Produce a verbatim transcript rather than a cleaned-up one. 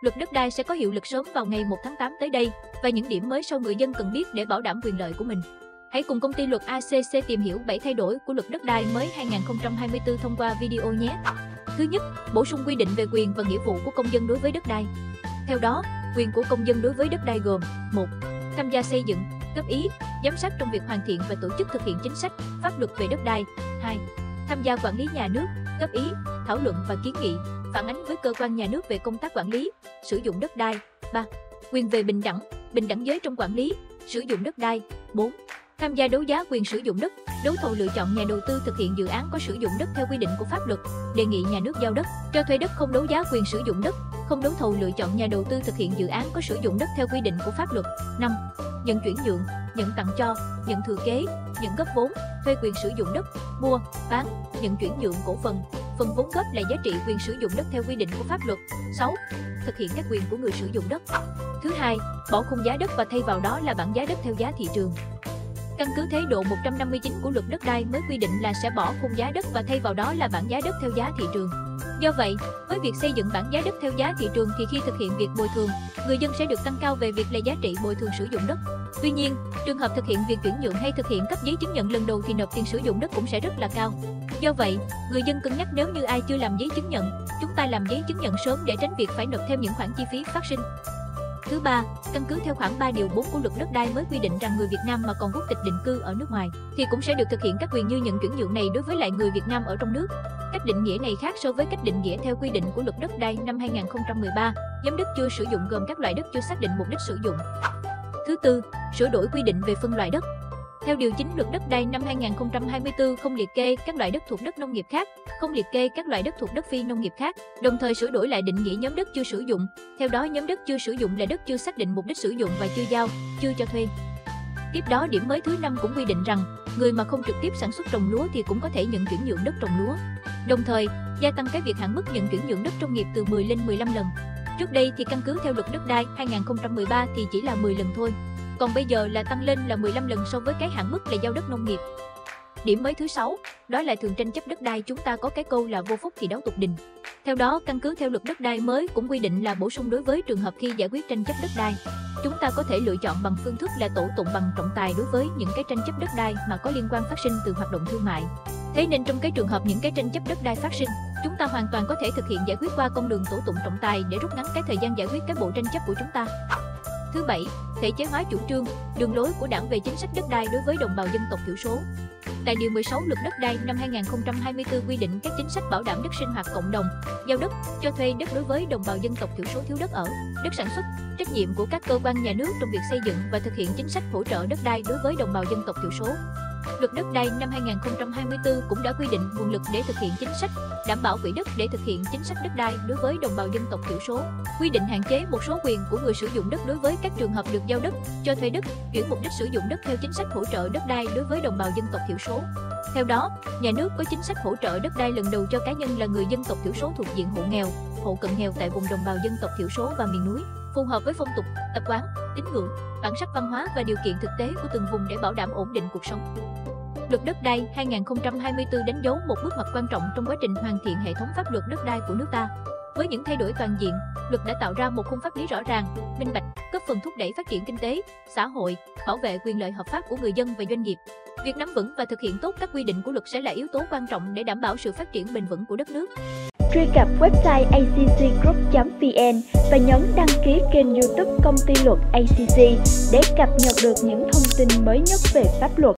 Luật đất đai sẽ có hiệu lực sớm vào ngày một tháng tám tới đây và những điểm mới sau người dân cần biết để bảo đảm quyền lợi của mình. Hãy cùng công ty luật a xê xê tìm hiểu bảy thay đổi của luật đất đai mới hai nghìn không trăm hai mươi tư thông qua video nhé. Thứ nhất, bổ sung quy định về quyền và nghĩa vụ của công dân đối với đất đai. Theo đó, quyền của công dân đối với đất đai gồm: một. Tham gia xây dựng, góp ý, giám sát trong việc hoàn thiện và tổ chức thực hiện chính sách, pháp luật về đất đai. hai. Tham gia quản lý nhà nước, góp ý, thảo luận và kiến nghị, phản ánh với cơ quan nhà nước về công tác quản lý, sử dụng đất đai. ba. Quyền về bình đẳng, bình đẳng giới trong quản lý, sử dụng đất đai. bốn. Tham gia đấu giá quyền sử dụng đất, đấu thầu lựa chọn nhà đầu tư thực hiện dự án có sử dụng đất theo quy định của pháp luật, đề nghị nhà nước giao đất, cho thuê đất không đấu giá quyền sử dụng đất, không đấu thầu lựa chọn nhà đầu tư thực hiện dự án có sử dụng đất theo quy định của pháp luật. năm. Nhận chuyển nhượng, nhận tặng cho, nhận thừa kế, nhận góp vốn, thuê quyền sử dụng đất, mua, bán, nhận chuyển nhượng cổ phần, phần vốn góp là giá trị quyền sử dụng đất theo quy định của pháp luật. sáu. Thực hiện các quyền của người sử dụng đất. Thứ hai, bỏ khung giá đất và thay vào đó là bảng giá đất theo giá thị trường. Căn cứ thái độ một trăm năm mươi chín của luật đất đai mới quy định là sẽ bỏ khung giá đất và thay vào đó là bảng giá đất theo giá thị trường. Do vậy, với việc xây dựng bảng giá đất theo giá thị trường thì khi thực hiện việc bồi thường, người dân sẽ được tăng cao về việc là giá trị bồi thường sử dụng đất. Tuy nhiên, trường hợp thực hiện việc chuyển nhượng hay thực hiện cấp giấy chứng nhận lần đầu thì nộp tiền sử dụng đất cũng sẽ rất là cao. Do vậy, người dân cân nhắc nếu như ai chưa làm giấy chứng nhận, chúng ta làm giấy chứng nhận sớm để tránh việc phải nộp thêm những khoản chi phí phát sinh. Thứ ba, căn cứ theo khoản ba điều bốn của luật đất đai mới quy định rằng người Việt Nam mà còn quốc tịch định cư ở nước ngoài thì cũng sẽ được thực hiện các quyền như nhận chuyển nhượng này đối với lại người Việt Nam ở trong nước. Cách định nghĩa này khác so với cách định nghĩa theo quy định của luật đất đai năm hai nghìn không trăm mười ba. Nhóm đất chưa sử dụng gồm các loại đất chưa xác định mục đích sử dụng. Thứ tư, sửa đổi quy định về phân loại đất. Theo điều chín luật đất đai năm hai nghìn không trăm hai mươi tư không liệt kê các loại đất thuộc đất nông nghiệp khác, không liệt kê các loại đất thuộc đất phi nông nghiệp khác, đồng thời sửa đổi lại định nghĩa nhóm đất chưa sử dụng. Theo đó, nhóm đất chưa sử dụng là đất chưa xác định mục đích sử dụng và chưa giao, chưa cho thuê. Tiếp đó, điểm mới thứ năm cũng quy định rằng, người mà không trực tiếp sản xuất trồng lúa thì cũng có thể nhận chuyển nhượng đất trồng lúa. Đồng thời, gia tăng cái việc hạn mức nhận chuyển nhượng đất nông nghiệp từ mười lên mười lăm lần. Trước đây thì căn cứ theo luật đất đai hai nghìn không trăm mười ba thì chỉ là mười lần thôi. Còn bây giờ là tăng lên là mười lăm lần so với cái hạn mức là giao đất nông nghiệp. Điểm mới thứ sáu, đó là thường tranh chấp đất đai chúng ta có cái câu là vô phúc thì đấu tục đình. Theo đó, căn cứ theo luật đất đai mới cũng quy định là bổ sung đối với trường hợp khi giải quyết tranh chấp đất đai, chúng ta có thể lựa chọn bằng phương thức là tố tụng bằng trọng tài đối với những cái tranh chấp đất đai mà có liên quan phát sinh từ hoạt động thương mại. Thế nên trong cái trường hợp những cái tranh chấp đất đai phát sinh, chúng ta hoàn toàn có thể thực hiện giải quyết qua con đường tố tụng trọng tài để rút ngắn cái thời gian giải quyết các bộ tranh chấp của chúng ta. Thứ bảy, thể chế hóa chủ trương, đường lối của Đảng về chính sách đất đai đối với đồng bào dân tộc thiểu số. Tại điều mười sáu luật đất đai năm hai nghìn không trăm hai mươi tư quy định các chính sách bảo đảm đất sinh hoạt cộng đồng, giao đất, cho thuê đất đối với đồng bào dân tộc thiểu số thiếu đất ở, đất sản xuất, trách nhiệm của các cơ quan nhà nước trong việc xây dựng và thực hiện chính sách hỗ trợ đất đai đối với đồng bào dân tộc thiểu số. Luật đất đai năm hai nghìn không trăm hai mươi tư cũng đã quy định nguồn lực để thực hiện chính sách, đảm bảo quỹ đất để thực hiện chính sách đất đai đối với đồng bào dân tộc thiểu số, quy định hạn chế một số quyền của người sử dụng đất đối với các trường hợp được giao đất, cho thuê đất, chuyển mục đích sử dụng đất theo chính sách hỗ trợ đất đai đối với đồng bào dân tộc thiểu số. Theo đó, nhà nước có chính sách hỗ trợ đất đai lần đầu cho cá nhân là người dân tộc thiểu số thuộc diện hộ nghèo, hộ cận nghèo tại vùng đồng bào dân tộc thiểu số và miền núi, phù hợp với phong tục, tập quán, tín ngưỡng, bản sắc văn hóa và điều kiện thực tế của từng vùng để bảo đảm ổn định cuộc sống. Luật đất đai hai nghìn không trăm hai mươi tư đánh dấu một bước ngoặt quan trọng trong quá trình hoàn thiện hệ thống pháp luật đất đai của nước ta. Với những thay đổi toàn diện, luật đã tạo ra một khung pháp lý rõ ràng, minh bạch, góp phần thúc đẩy phát triển kinh tế, xã hội, bảo vệ quyền lợi hợp pháp của người dân và doanh nghiệp. Việc nắm vững và thực hiện tốt các quy định của luật sẽ là yếu tố quan trọng để đảm bảo sự phát triển bền vững của đất nước. Truy cập website a c c group chấm v n và nhấn đăng ký kênh YouTube Công ty luật a xê xê để cập nhật được những thông tin mới nhất về pháp luật.